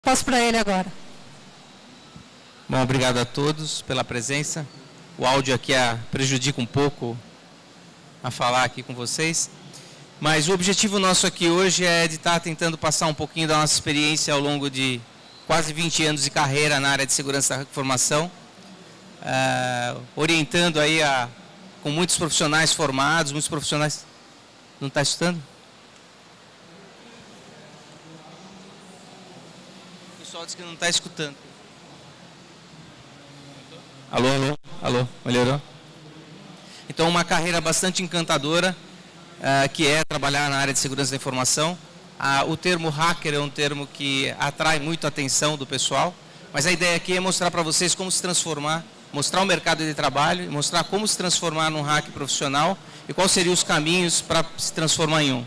Passo para ele agora. Bom, obrigado a todos pela presença. O áudio aqui prejudica um pouco a falar aqui com vocês. Mas o objetivo nosso aqui hoje é de estar tentando passar um pouquinho da nossa experiência ao longo de quase 20 anos de carreira na área de segurança da informação, orientando aí com muitos profissionais formados, muitos profissionais... Não está escutando? O pessoal diz que não está escutando. Alô, alô, alô, melhorou? Então, uma carreira bastante encantadora, que é trabalhar na área de segurança da informação. O termo hacker é um termo que atrai muito a atenção do pessoal, mas a ideia aqui é mostrar para vocês como se transformar, mostrar o mercado de trabalho, mostrar como se transformar num hacker profissional e quais seriam os caminhos para se transformar em um.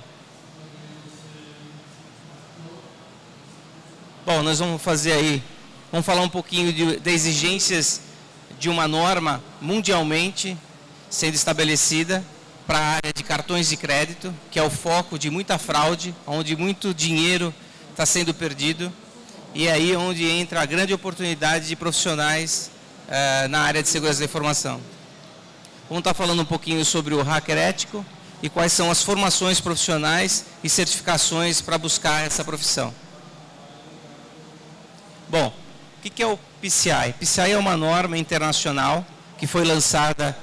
Bom, nós vamos falar um pouquinho de exigências de uma norma mundialmente sendo estabelecida para a área de cartões de crédito, que é o foco de muita fraude, onde muito dinheiro está sendo perdido, e é aí onde entra a grande oportunidade de profissionais na área de segurança da informação. Vamos estar falando um pouquinho sobre o hacker ético e quais são as formações profissionais e certificações para buscar essa profissão. Bom, o que é o PCI? PCI é uma norma internacional que foi lançada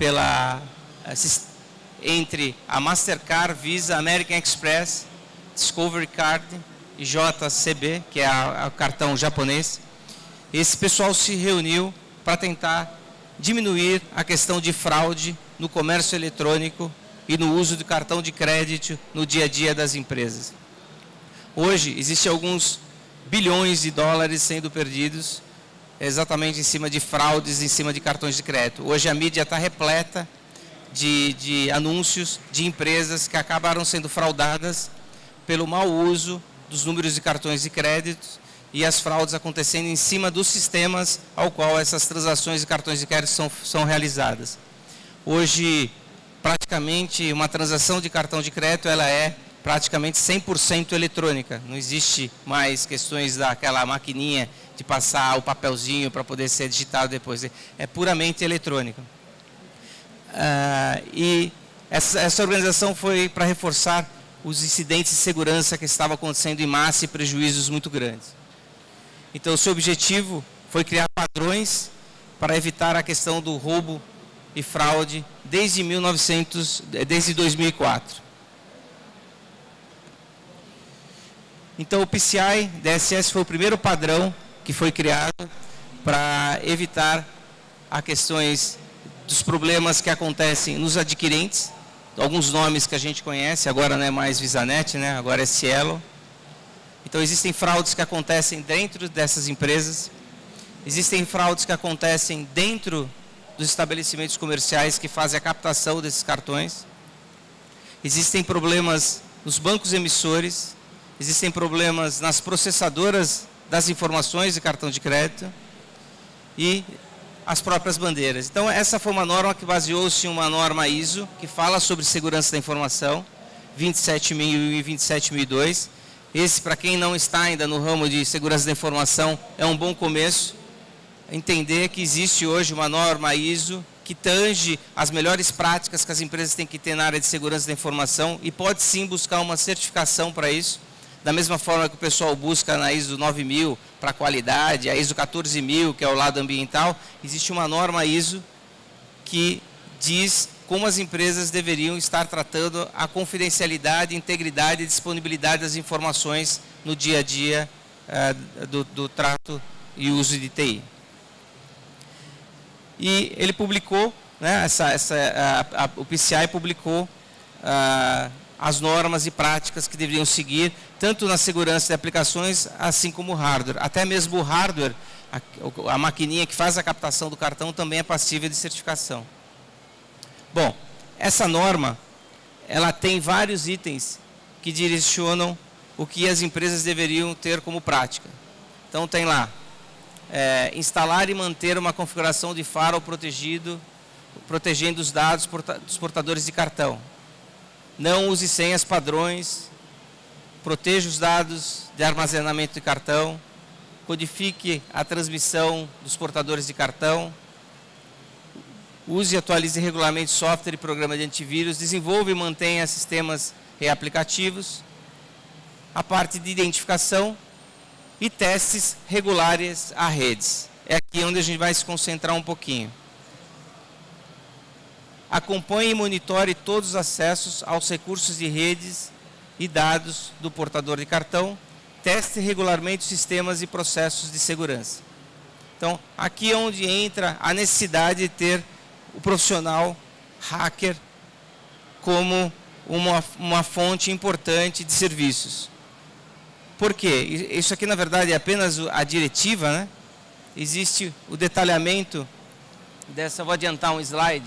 entre a Mastercard, Visa, American Express, Discovery Card e JCB, que é o cartão japonês. Esse pessoal se reuniu para tentar diminuir a questão de fraude no comércio eletrônico e no uso de cartão de crédito no dia a dia das empresas. Hoje, existem alguns bilhões de dólares sendo perdidos exatamente em cima de fraudes, em cima de cartões de crédito. Hoje a mídia está repleta de anúncios de empresas que acabaram sendo fraudadas pelo mau uso dos números de cartões de crédito e as fraudes acontecendo em cima dos sistemas ao qual essas transações de cartões de crédito são realizadas. Hoje, praticamente, uma transação de cartão de crédito ela é praticamente 100% eletrônica. Não existe mais questões daquela maquininha de passar o papelzinho para poder ser digitado depois. É puramente eletrônica. E essa organização foi para reforçar os incidentes de segurança que estavam acontecendo em massa e prejuízos muito grandes. Então, o seu objetivo foi criar padrões para evitar a questão do roubo e fraude desde 2004. Então, o PCI DSS foi o primeiro padrão que foi criado para evitar as questões dos problemas que acontecem nos adquirentes, alguns nomes que a gente conhece, agora não é mais VisaNet, né? Agora é Cielo. Então, existem fraudes que acontecem dentro dessas empresas, existem fraudes que acontecem dentro dos estabelecimentos comerciais que fazem a captação desses cartões, existem problemas nos bancos emissores, existem problemas nas processadoras das informações de cartão de crédito e as próprias bandeiras. Então, essa foi uma norma que baseou-se em uma norma ISO, que fala sobre segurança da informação, 27001 e 27002. Esse, para quem não está ainda no ramo de segurança da informação, é um bom começo. Entender que existe hoje uma norma ISO que tange as melhores práticas que as empresas têm que ter na área de segurança da informação e pode sim buscar uma certificação para isso. Da mesma forma que o pessoal busca na ISO 9000 para qualidade, a ISO 14000, que é o lado ambiental, existe uma norma ISO que diz como as empresas deveriam estar tratando a confidencialidade, integridade e disponibilidade das informações no dia a dia do trato e uso de TI. E ele publicou, né, o PCI publicou as normas e práticas que deveriam seguir, tanto na segurança de aplicações, assim como o hardware. Até mesmo o hardware, a maquininha que faz a captação do cartão, também é passível de certificação. Bom, essa norma, ela tem vários itens que direcionam o que as empresas deveriam ter como prática. Então, tem lá, instalar e manter uma configuração de firewall protegendo os dados dos portadores de cartão. Não use senhas padrões, proteja os dados de armazenamento de cartão, codifique a transmissão dos portadores de cartão, use e atualize regulamentos, software e programa de antivírus, desenvolva e mantenha sistemas e aplicativos, a parte de identificação e testes regulares a redes. É aqui onde a gente vai se concentrar um pouquinho. Acompanhe e monitore todos os acessos aos recursos de redes e dados do portador de cartão, teste regularmente os sistemas e processos de segurança. Então, aqui é onde entra a necessidade de ter o profissional hacker como uma fonte importante de serviços. Por quê? Isso aqui, na verdade, é apenas a diretiva, né? Existe o detalhamento dessa. Vou adiantar um slide.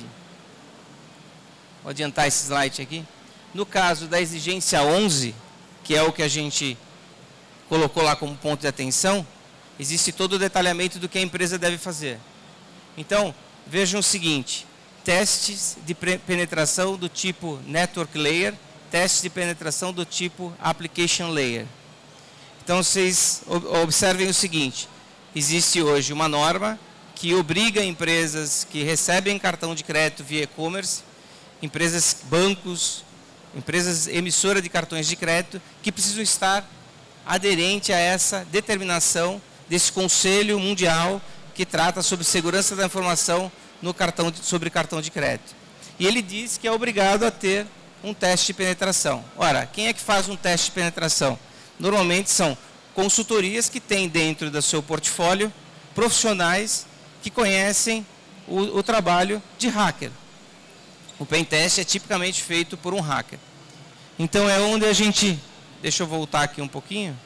Vou adiantar esse slide aqui. No caso da exigência 11, que é o que a gente colocou lá como ponto de atenção, existe todo o detalhamento do que a empresa deve fazer. Então, vejam o seguinte: testes de penetração do tipo Network Layer, testes de penetração do tipo Application Layer. Então, vocês observem o seguinte: existe hoje uma norma que obriga empresas que recebem cartão de crédito via e-commerce, empresas, bancos, empresas emissoras de cartões de crédito, que precisam estar aderente a essa determinação desse Conselho Mundial que trata sobre segurança da informação no sobre cartão de crédito. E ele diz que é obrigado a ter um teste de penetração. Ora, quem é que faz um teste de penetração? Normalmente são consultorias que têm dentro do seu portfólio profissionais que conhecem o trabalho de hacker. O pentest é tipicamente feito por um hacker. Então é onde a gente... Deixa eu voltar aqui um pouquinho.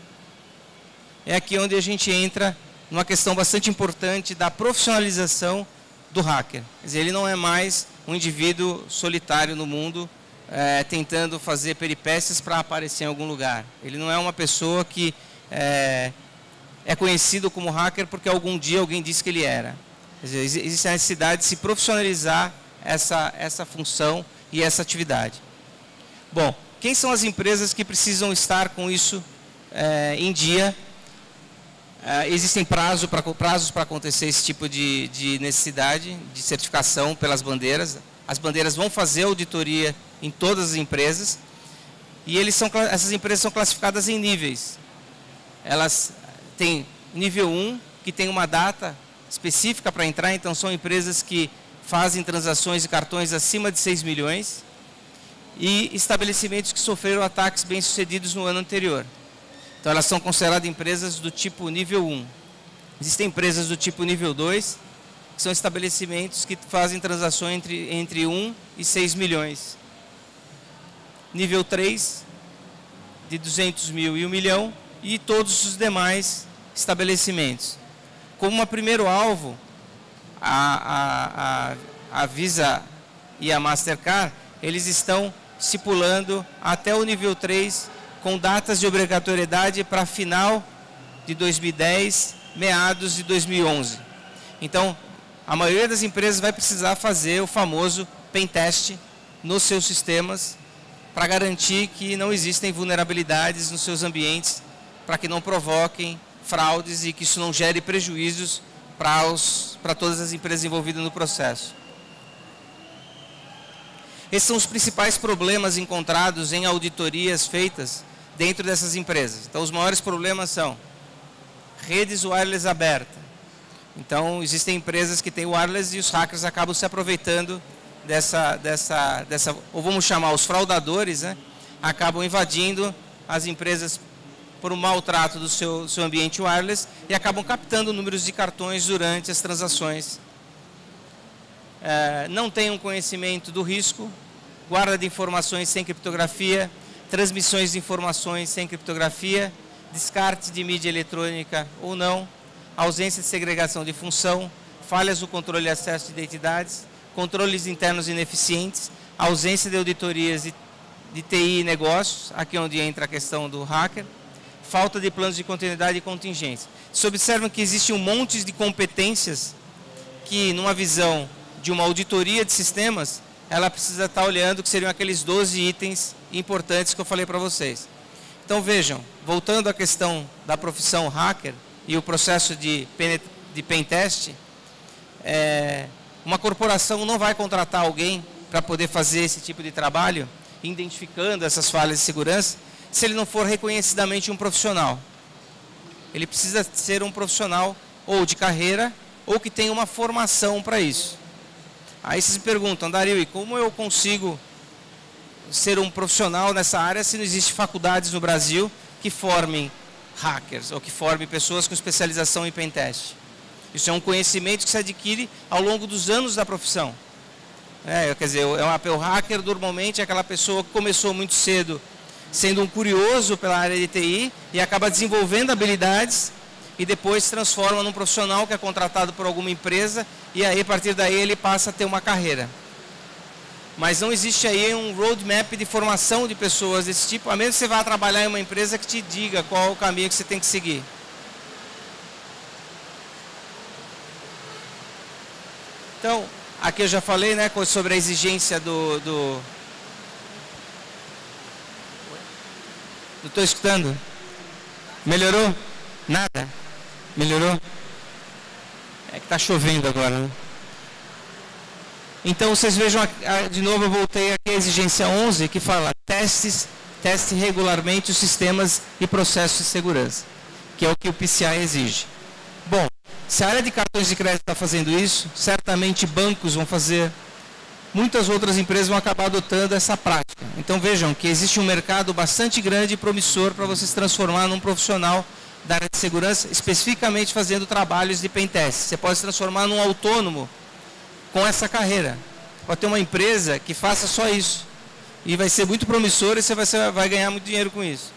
É aqui onde a gente entra numa questão bastante importante da profissionalização do hacker. Quer dizer, ele não é mais um indivíduo solitário no mundo, tentando fazer peripécias para aparecer em algum lugar. Ele não é uma pessoa que é conhecido como hacker porque algum dia alguém disse que ele era. Quer dizer, existe a necessidade de se profissionalizar essa função e essa atividade. Bom, quem são as empresas que precisam estar com isso em dia? Existem prazos para acontecer esse tipo de necessidade de certificação pelas bandeiras. As bandeiras vão fazer auditoria em todas as empresas e essas empresas são classificadas em níveis. Elas têm nível 1, que tem uma data específica para entrar, então são empresas que fazem transações de cartões acima de 6 milhões e estabelecimentos que sofreram ataques bem-sucedidos no ano anterior. Então elas são consideradas empresas do tipo nível 1. Existem empresas do tipo nível 2, que são estabelecimentos que fazem transações entre 1 e 6 milhões. Nível 3, de 200 mil e 1 milhão, e todos os demais estabelecimentos. Como um primeiro alvo, a Visa e a Mastercard, eles estão estipulando até o nível 3 com datas de obrigatoriedade para final de 2010, meados de 2011. Então, a maioria das empresas vai precisar fazer o famoso pentest nos seus sistemas para garantir que não existem vulnerabilidades nos seus ambientes, para que não provoquem fraudes e que isso não gere prejuízos para todas as empresas envolvidas no processo. Esses são os principais problemas encontrados em auditorias feitas dentro dessas empresas. Então, os maiores problemas são redes wireless abertas. Então, existem empresas que têm wireless e os hackers acabam se aproveitando dessa ou vamos chamar os fraudadores, né? Acabam invadindo as empresas por um maltrato do seu ambiente wireless e acabam captando números de cartões durante as transações. Não tem um conhecimento do risco, guarda de informações sem criptografia, transmissões de informações sem criptografia, descarte de mídia eletrônica ou não, ausência de segregação de função, falhas no controle e acesso de identidades, controles internos ineficientes, ausência de auditorias de TI e negócios, aqui onde entra a questão do hacker, falta de planos de continuidade e contingência. Se observam que existe um monte de competências que, numa visão de uma auditoria de sistemas, ela precisa estar olhando, que seriam aqueles 12 itens importantes que eu falei para vocês. Então vejam, voltando à questão da profissão hacker, e o processo de pentest, uma corporação não vai contratar alguém para poder fazer esse tipo de trabalho, identificando essas falhas de segurança, se ele não for reconhecidamente um profissional. Ele precisa ser um profissional ou de carreira, ou que tenha uma formação para isso. Aí vocês me perguntam, Dario, e como eu consigo ser um profissional nessa área se não existe faculdades no Brasil que formem hackers, ou que formem pessoas com especialização em pentest? Isso é um conhecimento que se adquire ao longo dos anos da profissão. Quer dizer, o hacker normalmente é aquela pessoa que começou muito cedo sendo um curioso pela área de TI e acaba desenvolvendo habilidades e depois se transforma num profissional que é contratado por alguma empresa e aí a partir daí ele passa a ter uma carreira. Mas não existe aí um roadmap de formação de pessoas desse tipo, a menos que você vá trabalhar em uma empresa que te diga qual é o caminho que você tem que seguir. Então, aqui eu já falei, né, sobre a exigência do... Não estou escutando? Melhorou? Nada? Melhorou? É que está chovendo agora, né? Então, vocês vejam, de novo eu voltei aqui a exigência 11, que fala teste regularmente os sistemas e processos de segurança, que é o que o PCI exige. Bom, se a área de cartões de crédito está fazendo isso, certamente bancos vão fazer, muitas outras empresas vão acabar adotando essa prática. Então vejam que existe um mercado bastante grande e promissor para você se transformar num profissional da área de segurança, especificamente fazendo trabalhos de pentest. Você pode se transformar num autônomo com essa carreira. Pode ter uma empresa que faça só isso. E vai ser muito promissor e você vai ganhar muito dinheiro com isso.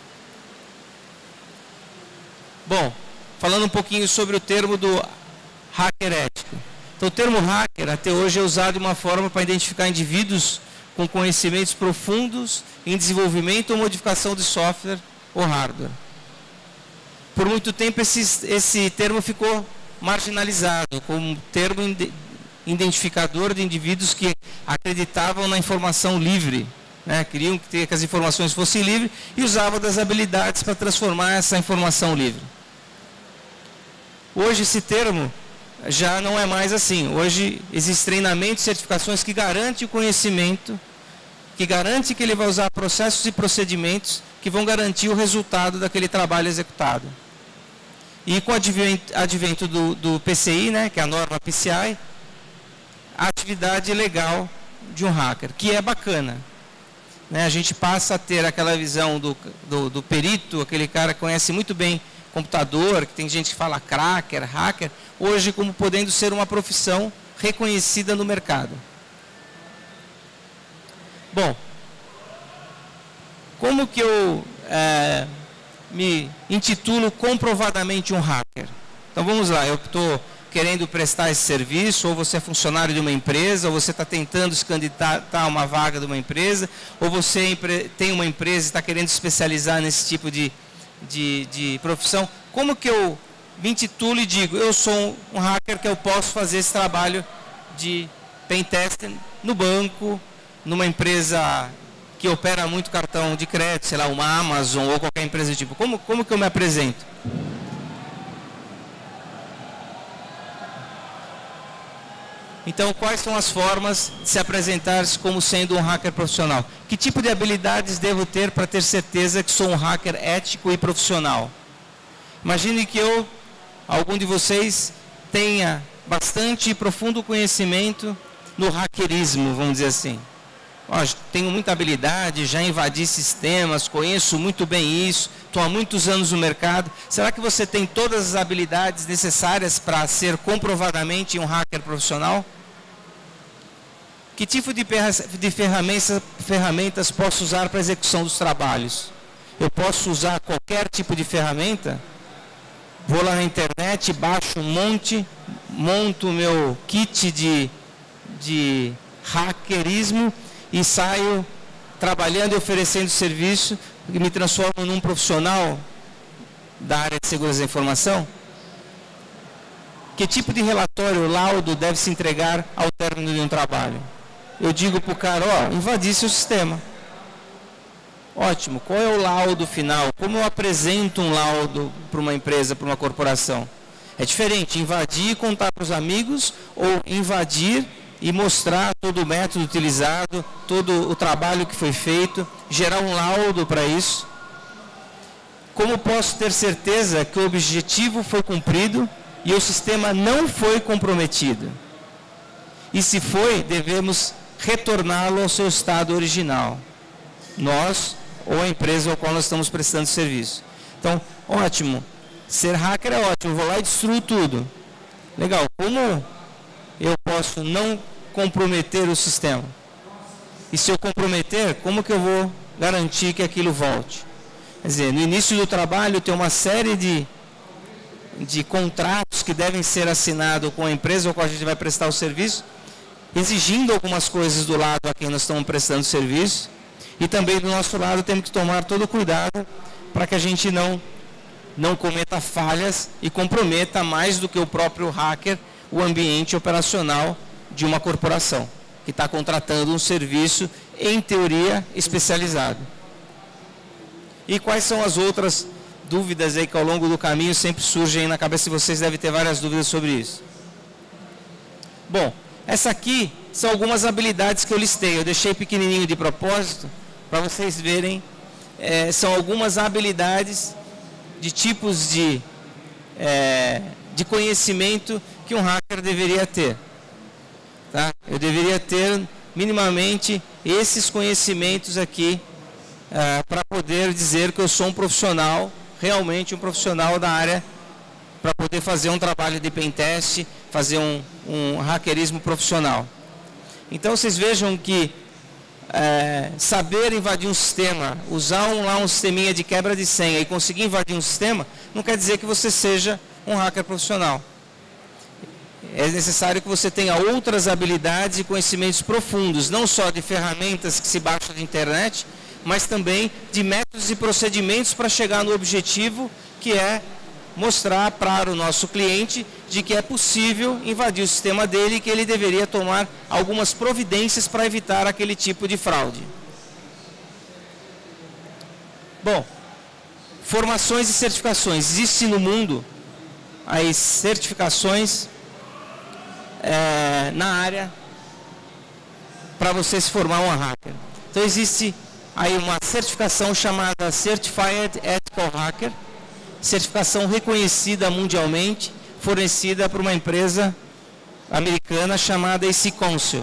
Bom, falando um pouquinho sobre o termo do hacker ético. Então, o termo hacker até hoje é usado de uma forma para identificar indivíduos com conhecimentos profundos em desenvolvimento ou modificação de software ou hardware. Por muito tempo esse termo ficou marginalizado como termo identificador de indivíduos que acreditavam na informação livre, né? Queriam que as informações fossem livres e usavam das habilidades para transformar essa informação livre. Hoje esse termo já não é mais assim. Hoje existem treinamentos e certificações que garantem o conhecimento, que garantem que ele vai usar processos e procedimentos que vão garantir o resultado daquele trabalho executado. E com o advento do PCI, né, que é a norma PCI, a atividade legal de um hacker, que é bacana. Né, a gente passa a ter aquela visão do perito, aquele cara que conhece muito bem computador, que tem gente que fala cracker, hacker, hoje como podendo ser uma profissão reconhecida no mercado. Bom, como que eu me intitulo comprovadamente um hacker? Então vamos lá, eu estou querendo prestar esse serviço, ou você é funcionário de uma empresa, ou você está tentando se candidatar a uma vaga de uma empresa, ou você tem uma empresa e está querendo se especializar nesse tipo de profissão. Como que eu me intitulo e digo, eu sou um hacker que eu posso fazer esse trabalho de pentesting no banco, numa empresa que opera muito cartão de crédito, sei lá, uma Amazon ou qualquer empresa do tipo. Como que eu me apresento? Então, quais são as formas de se apresentar como sendo um hacker profissional? Que tipo de habilidades devo ter para ter certeza que sou um hacker ético e profissional? Imagine que algum de vocês, tenha bastante e profundo conhecimento no hackerismo, vamos dizer assim. Tenho muita habilidade, já invadi sistemas, conheço muito bem isso, estou há muitos anos no mercado. Será que você tem todas as habilidades necessárias para ser comprovadamente um hacker profissional? Que tipo de ferramentas posso usar para a execução dos trabalhos? Eu posso usar qualquer tipo de ferramenta? Vou lá na internet, baixo um monte, monto o meu kit de hackerismo e saio trabalhando e oferecendo serviço e me transformo num profissional da área de segurança da informação? Que tipo de relatório ou laudo deve se entregar ao término de um trabalho? Eu digo para o cara, invadi seu sistema. Ótimo, qual é o laudo final? Como eu apresento um laudo para uma empresa, para uma corporação? É diferente invadir e contar para os amigos ou invadir e mostrar todo o método utilizado, todo o trabalho que foi feito, gerar um laudo para isso. Como posso ter certeza que o objetivo foi cumprido e o sistema não foi comprometido? E se foi, devemos retorná-lo ao seu estado original. Nós ou a empresa ao qual nós estamos prestando serviço. Então, ótimo. Ser hacker é ótimo. Vou lá e destruo tudo. Legal. Como eu posso não comprometer o sistema? E se eu comprometer, como que eu vou garantir que aquilo volte? Quer dizer, no início do trabalho tem uma série de contratos que devem ser assinados com a empresa ao qual a gente vai prestar o serviço, exigindo algumas coisas do lado a quem nós estamos prestando serviço. E também do nosso lado temos que tomar todo o cuidado para que a gente não cometa falhas e comprometa mais do que o próprio hacker o ambiente operacional de uma corporação que está contratando um serviço, em teoria, especializado. E quais são as outras dúvidas aí que ao longo do caminho sempre surgem aí na cabeça de vocês? Devem ter várias dúvidas sobre isso. Bom, essa aqui são algumas habilidades que eu listei. Eu deixei pequenininho de propósito para vocês verem. São algumas habilidades de tipos de conhecimento que um hacker deveria ter. Tá? Eu deveria ter minimamente esses conhecimentos aqui para poder dizer que eu sou um profissional, realmente um profissional da área, para poder fazer um trabalho de pentest, fazer um hackerismo profissional. Então vocês vejam que saber invadir um sistema, usar um sisteminha de quebra de senha e conseguir invadir um sistema, não quer dizer que você seja um hacker profissional. É necessário que você tenha outras habilidades e conhecimentos profundos, não só de ferramentas que se baixam da internet, mas também de métodos e procedimentos para chegar no objetivo, que é mostrar para o nosso cliente de que é possível invadir o sistema dele e que ele deveria tomar algumas providências para evitar aquele tipo de fraude. Bom, formações e certificações. Existe no mundo as certificações na área para você se formar um hacker. Então existe aí uma certificação chamada Certified Ethical Hacker, certificação reconhecida mundialmente, fornecida por uma empresa americana chamada AC Council.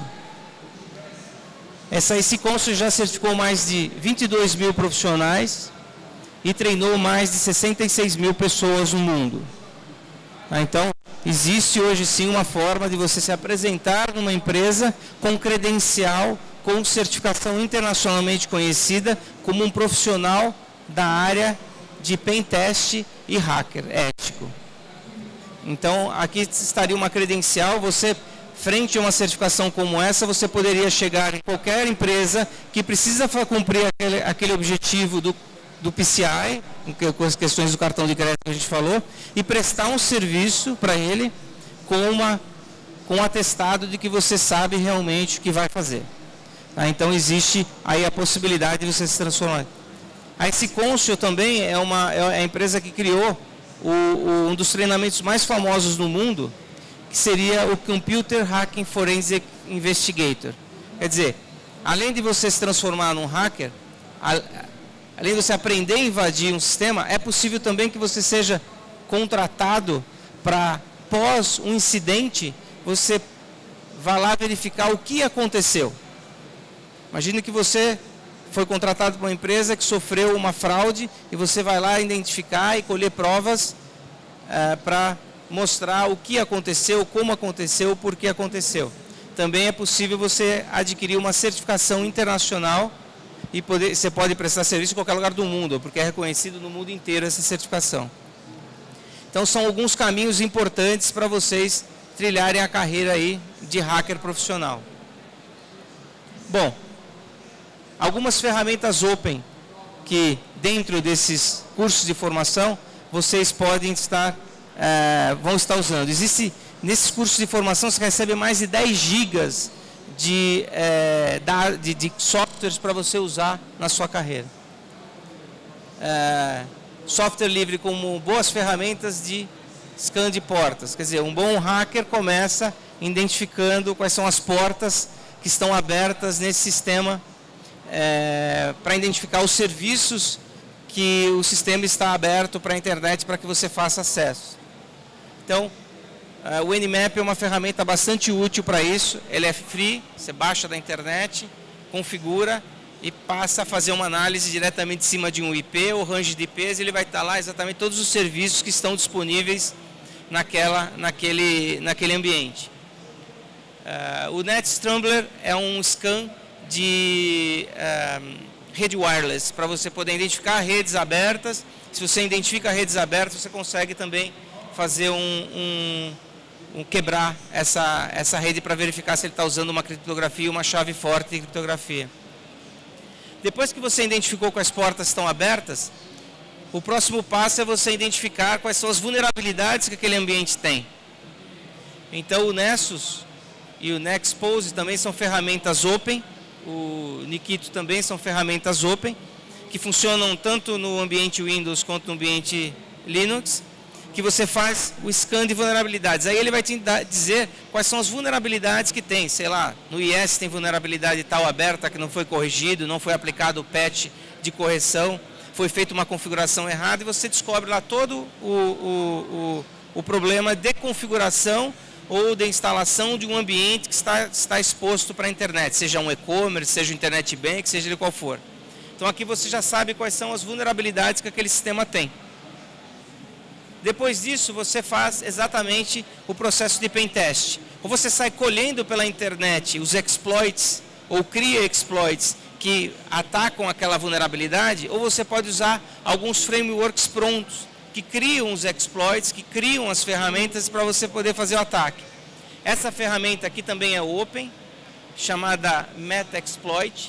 Essa AC Council já certificou mais de 22 mil profissionais e treinou mais de 66 mil pessoas no mundo. Então, existe hoje sim uma forma de você se apresentar numa empresa com credencial, com certificação internacionalmente conhecida como um profissional da área de pentest e hacker ético. Então, aqui estaria uma credencial. Você, frente a uma certificação como essa, você poderia chegar em qualquer empresa que precisa cumprir aquele objetivo do PCI, com as questões do cartão de crédito que a gente falou, e prestar um serviço para ele com um atestado de que você sabe realmente o que vai fazer. Tá? Então, existe aí a possibilidade de você se transformar. A AC Council também é a empresa que criou um dos treinamentos mais famosos no mundo, que seria o Computer Hacking Forensic Investigator. Quer dizer, além de você se transformar num hacker, além de você aprender a invadir um sistema, é possível também que você seja contratado para, pós um incidente, você vá lá verificar o que aconteceu. Imagine que você foi contratado por uma empresa que sofreu uma fraude e você vai lá identificar e colher provas para mostrar o que aconteceu, como aconteceu, por que aconteceu. Também é possível você adquirir uma certificação internacional e você pode prestar serviço em qualquer lugar do mundo, porque é reconhecido no mundo inteiro essa certificação. Então são alguns caminhos importantes para vocês trilharem a carreira aí de hacker profissional. Bom, algumas ferramentas open que dentro desses cursos de formação vocês podem vão estar usando. Existe, nesses cursos de formação você recebe mais de 10 gigas de softwares para você usar na sua carreira. software livre como boas ferramentas de scan de portas. Quer dizer, um bom hacker começa identificando quais são as portas que estão abertas nesse sistema para identificar os serviços que o sistema está aberto para a internet para que você faça acesso. Então, o Nmap é uma ferramenta bastante útil para isso. Ele é free, você baixa da internet, configura e passa a fazer uma análise diretamente de cima de um IP ou range de IPs. Ele vai estar lá exatamente todos os serviços que estão disponíveis naquele ambiente. O NetScrambler é um scan de rede wireless, para você poder identificar redes abertas. Se você identifica redes abertas, você consegue também fazer quebrar essa rede para verificar se ele está usando uma criptografia, uma chave forte de criptografia. Depois que você identificou quais portas estão abertas, o próximo passo é você identificar quais são as vulnerabilidades que aquele ambiente tem. Então o Nessus e o Nexpose também são ferramentas open, o Nikito também são ferramentas open, que funcionam tanto no ambiente Windows quanto no ambiente Linux, que você faz o scan de vulnerabilidades. Aí ele vai te dizer quais são as vulnerabilidades que tem. Sei lá, no IS tem vulnerabilidade tal aberta que não foi corrigido, não foi aplicado o patch de correção, foi feita uma configuração errada e você descobre lá todo o problema de configuração ou de instalação de um ambiente que está exposto para a internet, seja um e-commerce, seja um internet bank, seja ele qual for. Então aqui você já sabe quais são as vulnerabilidades que aquele sistema tem. Depois disso, você faz exatamente o processo de pentest. Ou você sai colhendo pela internet os exploits, ou cria exploits que atacam aquela vulnerabilidade, ou você pode usar alguns frameworks prontos, que criam os exploits, que criam as ferramentas para você poder fazer o ataque. Essa ferramenta aqui também é open, chamada Metaxploit.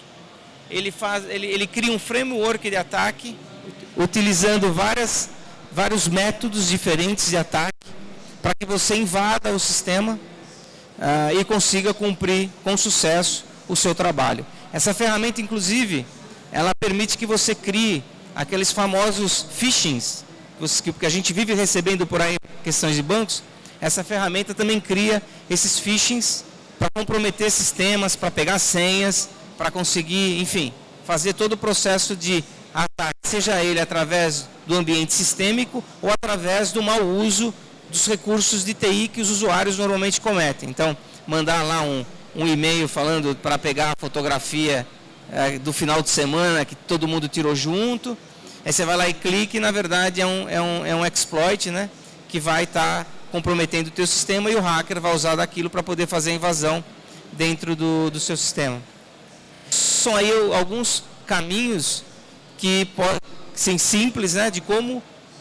Ele cria um framework de ataque, utilizando vários métodos diferentes de ataque para que você invada o sistema e consiga cumprir com sucesso o seu trabalho. Essa ferramenta, inclusive, ela permite que você crie aqueles famosos phishings que a gente vive recebendo por aí, questões de bancos. Essa ferramenta também cria esses phishings para comprometer sistemas, para pegar senhas, para conseguir, enfim, fazer todo o processo de ataque, seja ele através do ambiente sistêmico ou através do mau uso dos recursos de TI que os usuários normalmente cometem. Então, mandar lá um e-mail falando para pegar a fotografia do final de semana que todo mundo tirou junto, aí você vai lá e clica e na verdade é um exploit, né, que vai estar comprometendo o teu sistema e o hacker vai usar daquilo para poder fazer a invasão dentro do seu sistema. São aí alguns caminhos que ser simples, né, de como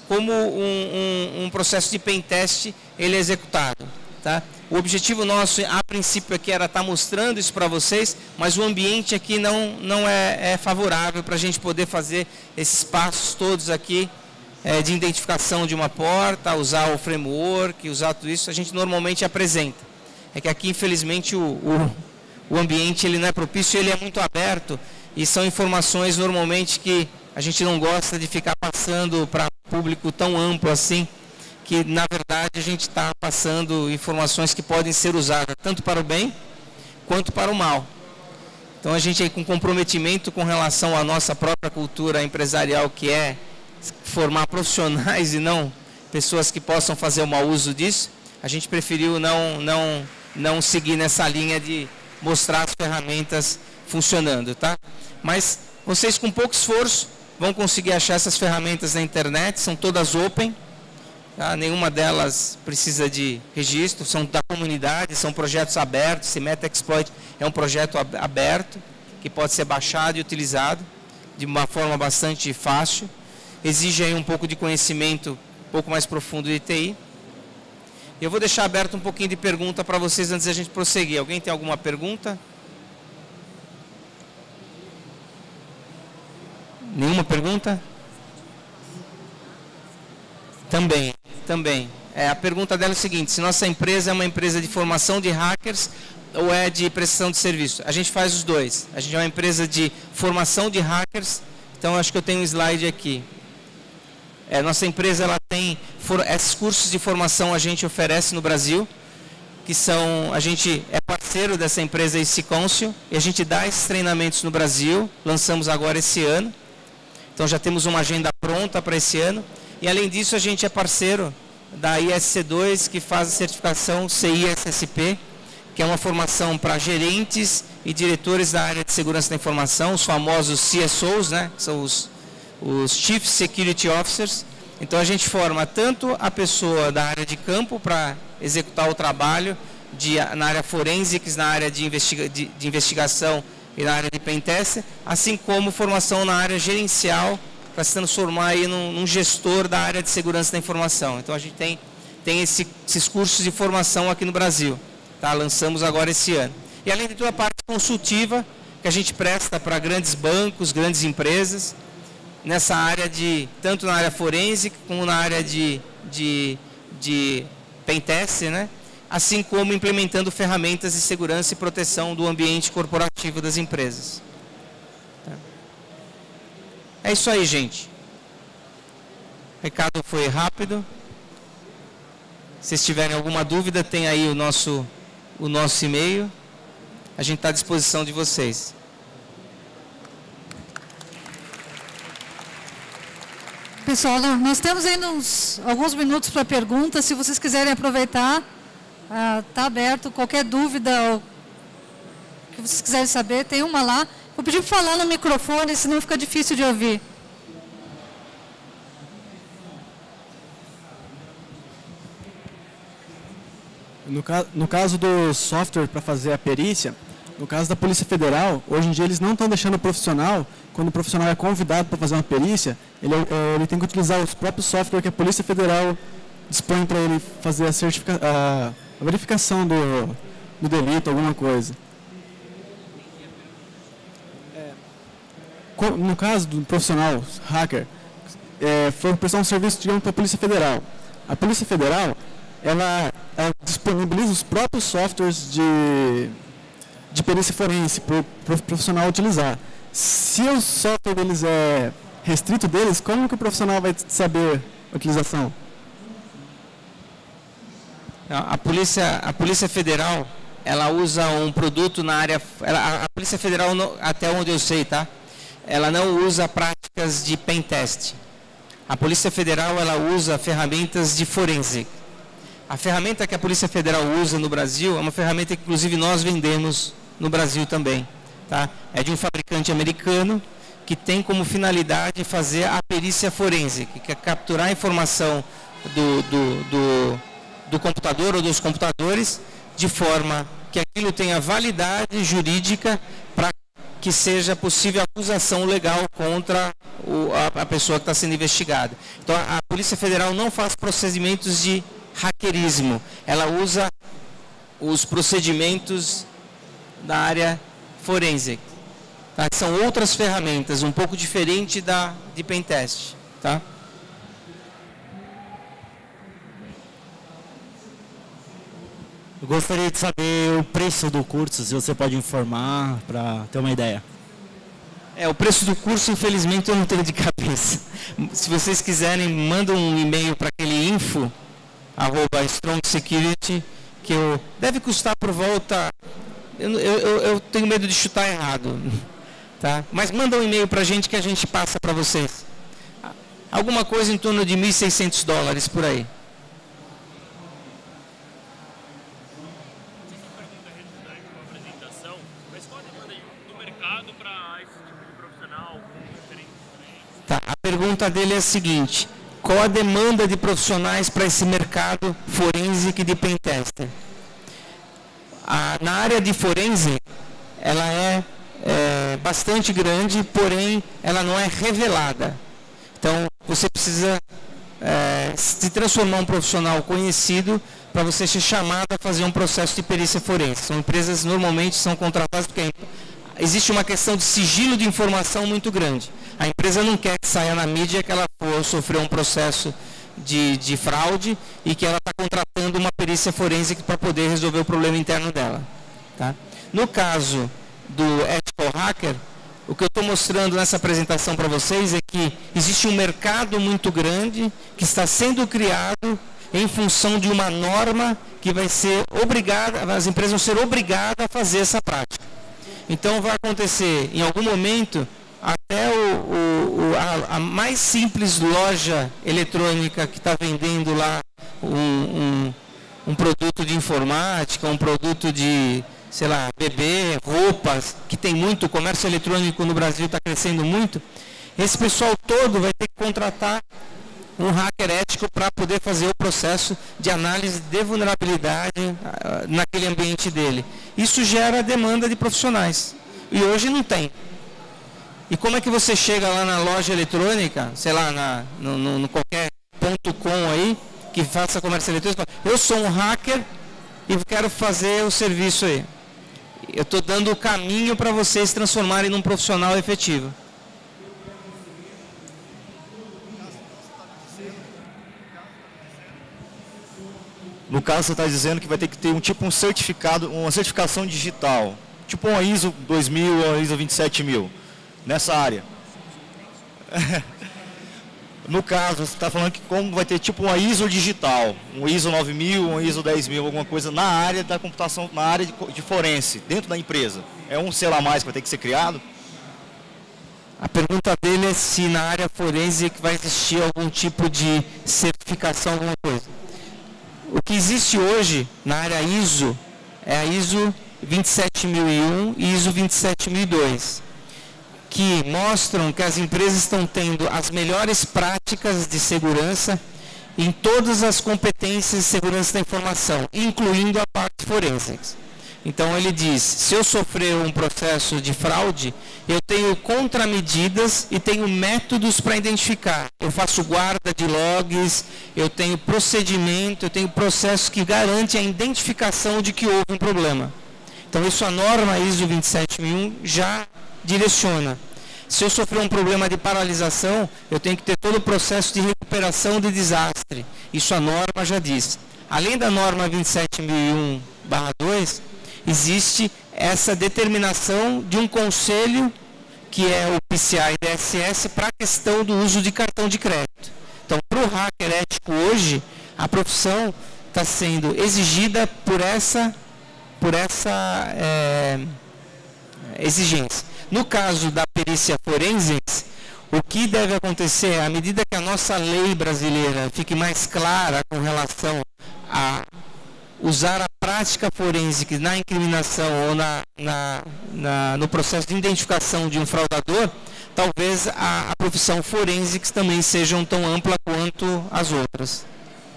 um processo de pentest ele é executado, tá? O objetivo nosso, a princípio, aqui era estar mostrando isso para vocês, mas o ambiente aqui não é favorável para a gente poder fazer esses passos todos aqui de identificação de uma porta, usar o framework, usar tudo isso, a gente normalmente apresenta. É que aqui, infelizmente, o ambiente ele não é propício, ele é muito aberto e são informações normalmente que a gente não gosta de ficar passando para público tão amplo assim, que na verdade a gente está passando informações que podem ser usadas tanto para o bem quanto para o mal. Então a gente aí com comprometimento com relação à nossa própria cultura empresarial, que é formar profissionais e não pessoas que possam fazer o mau uso disso, a gente preferiu não seguir nessa linha de mostrar as ferramentas funcionando, tá? Mas vocês com pouco esforço vão conseguir achar essas ferramentas na internet, são todas open, tá? Nenhuma delas precisa de registro, são da comunidade, são projetos abertos. Esse Metaxploit é um projeto aberto, que pode ser baixado e utilizado de uma forma bastante fácil. Exige aí um pouco de conhecimento, um pouco mais profundo de TI. Eu vou deixar aberto um pouquinho de pergunta para vocês antes da gente prosseguir. Alguém tem alguma pergunta? Nenhuma pergunta? Também. A pergunta dela é o seguinte: se nossa empresa é uma empresa de formação de hackers ou é de prestação de serviço? A gente faz os dois. A gente é uma empresa de formação de hackers Então, acho que eu tenho um slide aqui. Nossa empresa ela tem esses cursos de formação a gente oferece no Brasil, que são, a gente é parceiro dessa empresa Icôncio, e a gente dá esses treinamentos no Brasil, lançamos agora esse ano. Então já temos uma agenda pronta para esse ano. E além disso, a gente é parceiro da ISC2, que faz a certificação CISSP, que é uma formação para gerentes e diretores da área de segurança da informação, os famosos CSOs, né? São os Chief Security Officers. Então a gente forma tanto a pessoa da área de campo para executar o trabalho na área forensics, na área de investigação e na área de pentest, assim como formação na área gerencial para se transformar aí num gestor da área de segurança da informação. Então a gente tem esses cursos de formação aqui no Brasil, tá? Lançamos agora esse ano. E além de toda a parte consultiva que a gente presta para grandes bancos, grandes empresas, nessa área tanto na área forense como na área de pentest, né? Assim como implementando ferramentas de segurança e proteção do ambiente corporativo das empresas. É isso aí, gente. O recado foi rápido. Se tiverem alguma dúvida, tem aí o nosso e-mail. A gente está à disposição de vocês. Pessoal, nós temos ainda alguns minutos para perguntas. Se vocês quiserem aproveitar, está aberto. Qualquer dúvida ou que vocês quiserem saber, tem uma lá. Vou pedir para falar no microfone, senão fica difícil de ouvir. No caso do software para fazer a perícia, no caso da Polícia Federal, hoje em dia eles não estão deixando o profissional, quando o profissional é convidado para fazer uma perícia, ele tem que utilizar os próprios softwares que a Polícia Federal dispõe para ele fazer a verificação do delito, alguma coisa. No caso do profissional hacker, foi prestar um serviço, digamos, para a Polícia Federal. A Polícia Federal, ela disponibiliza os próprios softwares de perícia forense para o profissional utilizar. Se o software deles é restrito deles, como que o profissional vai saber a utilização? A Polícia Federal, ela usa um produto na área... A Polícia Federal, até onde eu sei, tá? Ela não usa práticas de pentest. A Polícia Federal, ela usa ferramentas de forense. A ferramenta que a Polícia Federal usa no Brasil é uma ferramenta que, inclusive, nós vendemos no Brasil também. Tá? É de um fabricante americano que tem como finalidade fazer a perícia forense, que é capturar a informação do computador ou dos computadores, de forma que aquilo tenha validade jurídica para que seja possível acusação legal contra a pessoa que está sendo investigada. Então, a Polícia Federal não faz procedimentos de hackerismo, ela usa os procedimentos da área forense. Tá? São outras ferramentas, um pouco diferente de pentest. Tá? Eu gostaria de saber o preço do curso, se você pode informar, para ter uma ideia. O preço do curso, infelizmente, eu não tenho de cabeça. Se vocês quiserem, mandam um e-mail para aquele info@StrongSecurity, que deve custar por volta... Eu tenho medo de chutar errado. Tá? Mas manda um e-mail para a gente que a gente passa para vocês. Alguma coisa em torno de $1.600 por aí. Tá, a pergunta dele é a seguinte: qual a demanda de profissionais para esse mercado forense de pentester? Na área de forense, ela é bastante grande, porém ela não é revelada. Então, você precisa se transformar em um profissional conhecido para você ser chamado a fazer um processo de perícia forense. São empresas normalmente são contratadas porque existe uma questão de sigilo de informação muito grande. A empresa não quer que saia na mídia que ela sofreu um processo de fraude e que ela está contratando uma perícia forense para poder resolver o problema interno dela. Tá? No caso do ethical hacker, o que eu estou mostrando nessa apresentação para vocês é que existe um mercado muito grande que está sendo criado em função de uma norma que vai ser obrigada, as empresas vão ser obrigadas a fazer essa prática. Então vai acontecer em algum momento até a mais simples loja eletrônica que está vendendo lá um produto de informática, um produto de, sei lá, bebê, roupas, que tem muito, o comércio eletrônico no Brasil está crescendo muito, esse pessoal todo vai ter que contratar um hacker ético para poder fazer o processo de análise de vulnerabilidade naquele ambiente dele. Isso gera demanda de profissionais. E hoje não tem. E como é que você chega lá na loja eletrônica, sei lá, no qualquer .com aí, que faça comércio eletrônico, eu sou um hacker e quero fazer o serviço aí. Eu estou dando o caminho para vocês transformarem num profissional efetivo. No caso, você está dizendo que vai ter que ter um certificado, uma certificação digital, tipo uma ISO 2000 ou uma ISO 27000, nessa área. No caso, você está falando que como vai ter tipo uma ISO digital, um ISO 9000, um ISO 10000, alguma coisa na área da computação, na área de forense, dentro da empresa. É um selo a mais que vai ter que ser criado? A pergunta dele é se na área forense vai existir algum tipo de certificação, alguma coisa. O que existe hoje na área ISO é a ISO 27001 e ISO 27002, que mostram que as empresas estão tendo as melhores práticas de segurança em todas as competências de segurança da informação, incluindo a parte forense. Então ele diz, se eu sofrer um processo de fraude, eu tenho contramedidas e tenho métodos para identificar. Eu faço guarda de logs, eu tenho procedimento, eu tenho processos que garantem a identificação de que houve um problema. Então isso a norma ISO 27001 já direciona. Se eu sofrer um problema de paralisação, eu tenho que ter todo o processo de recuperação de desastre. Isso a norma já diz. Além da norma 27001/2, existe essa determinação de um conselho, que é o PCI DSS, para a questão do uso de cartão de crédito. Então, para o hacker ético hoje, a profissão está sendo exigida por essa exigência. No caso da perícia forense, o que deve acontecer, à medida que a nossa lei brasileira fique mais clara com relação a usar a prática forense na incriminação ou no processo de identificação de um fraudador, talvez a profissão forense também seja tão ampla quanto as outras.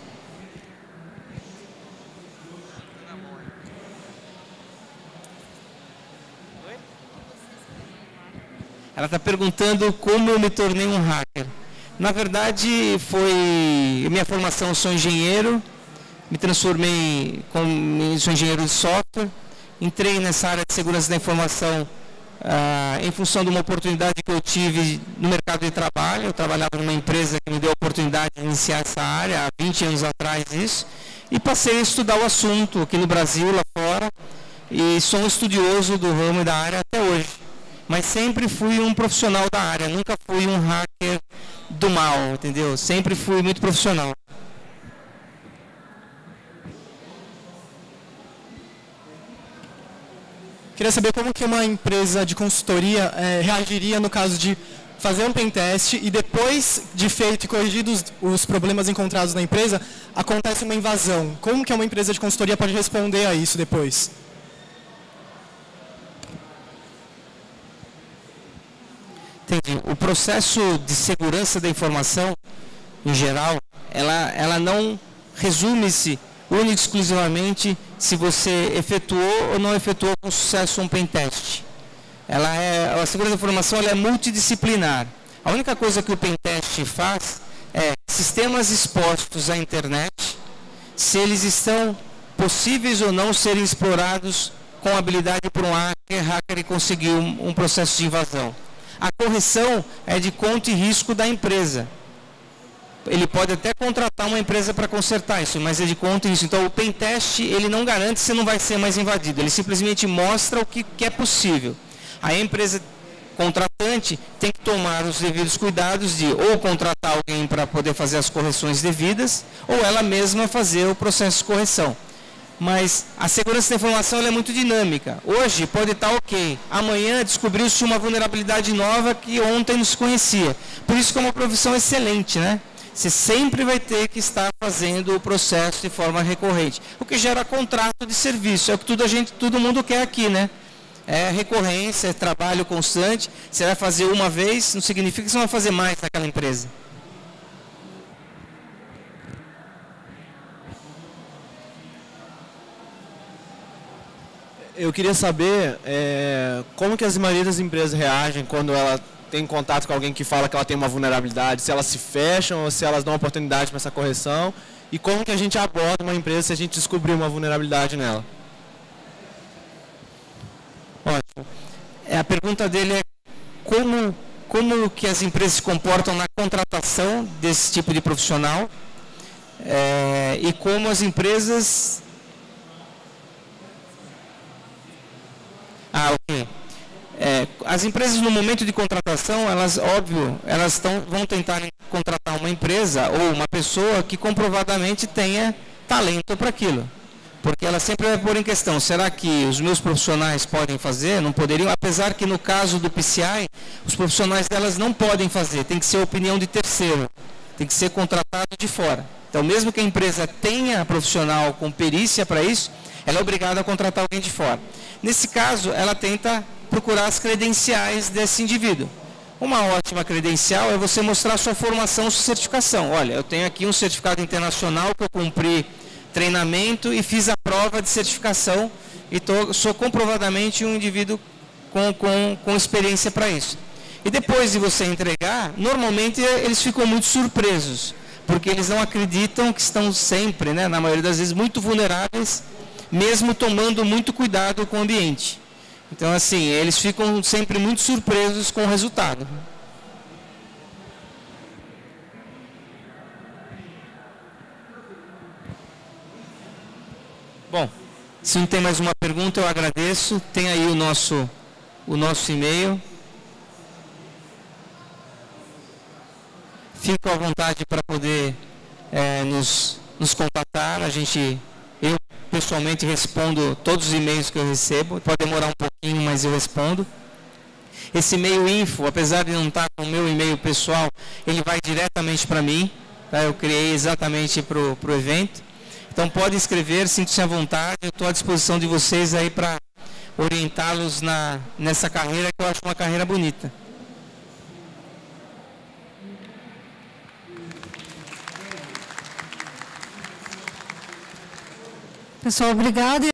Ela está perguntando como eu me tornei um hacker. Na verdade, minha formação, eu sou engenheiro, me transformei sou engenheiro de software, entrei nessa área de segurança da informação em função de uma oportunidade que eu tive no mercado de trabalho. Eu trabalhava numa empresa que me deu a oportunidade de iniciar essa área, há 20 anos atrás isso, e passei a estudar o assunto aqui no Brasil, lá fora, e sou um estudioso do ramo e da área até hoje. Mas sempre fui um profissional da área, nunca fui um hacker do mal, entendeu? Sempre fui muito profissional. Queria saber como que uma empresa de consultoria reagiria no caso de fazer um pentest e depois de feito e corrigidos os problemas encontrados na empresa, acontece uma invasão. Como que uma empresa de consultoria pode responder a isso depois? Entendi. O processo de segurança da informação, em geral, ela não resume-se única e exclusivamente se você efetuou ou não efetuou com sucesso um pentest. A segurança da informação ela é multidisciplinar. A única coisa que o pentest faz é sistemas expostos à internet, se eles estão possíveis ou não serem explorados com habilidade por um hacker e conseguir um processo de invasão. A correção é de conta e risco da empresa. Ele pode até contratar uma empresa para consertar isso, mas é de conta e risco. Então, o pentest, ele não garante que você não vai ser mais invadido. Ele simplesmente mostra o que é possível. Aí a empresa contratante tem que tomar os devidos cuidados de ou contratar alguém para poder fazer as correções devidas, ou ela mesma fazer o processo de correção. Mas a segurança da informação ela é muito dinâmica. Hoje pode estar ok, amanhã descobriu-se uma vulnerabilidade nova que ontem não se conhecia. Por isso que é uma profissão excelente, né? Você sempre vai ter que estar fazendo o processo de forma recorrente. O que gera contrato de serviço, é o que todo mundo quer aqui, né? É recorrência, é trabalho constante. Você vai fazer uma vez, não significa que você vai fazer mais naquela empresa. Eu queria saber como que as maioria das empresas reagem quando ela tem contato com alguém que fala que ela tem uma vulnerabilidade, se elas se fecham ou se elas dão oportunidade para essa correção, e como que a gente aborda uma empresa se a gente descobrir uma vulnerabilidade nela. Ótimo. A pergunta dele é como que as empresas se comportam na contratação desse tipo de profissional e como as empresas... ok. As empresas no momento de contratação, elas vão tentar contratar uma empresa ou uma pessoa que comprovadamente tenha talento para aquilo. Porque ela sempre vai pôr em questão, será que os meus profissionais podem fazer? Não poderiam? Apesar que no caso do PCI, os profissionais delas não podem fazer, tem que ser opinião de terceiro, tem que ser contratado de fora. Então, mesmo que a empresa tenha profissional com perícia para isso, ela é obrigada a contratar alguém de fora. Nesse caso, ela tenta procurar as credenciais desse indivíduo. Uma ótima credencial é você mostrar sua formação, sua certificação. Olha, eu tenho aqui um certificado internacional que eu cumpri treinamento e fiz a prova de certificação e sou comprovadamente um indivíduo com experiência para isso. E depois de você entregar, normalmente eles ficam muito surpresos, porque eles não acreditam que estão sempre, né, na maioria das vezes, muito vulneráveis, mesmo tomando muito cuidado com o ambiente. Então, assim, eles ficam sempre muito surpresos com o resultado. Bom, se não tem mais uma pergunta, eu agradeço. Tem aí o nosso e-mail. Fico à vontade para poder nos contatar. Eu pessoalmente respondo todos os e-mails que eu recebo. Pode demorar um pouquinho, mas eu respondo. Esse e-mail info, apesar de não estar com o meu e-mail pessoal, ele vai diretamente para mim. Tá? Eu criei exatamente para o evento. Então pode escrever, sinta-se à vontade. Eu estou à disposição de vocês aí para orientá-los nessa carreira, que eu acho uma carreira bonita. Pessoal, obrigado.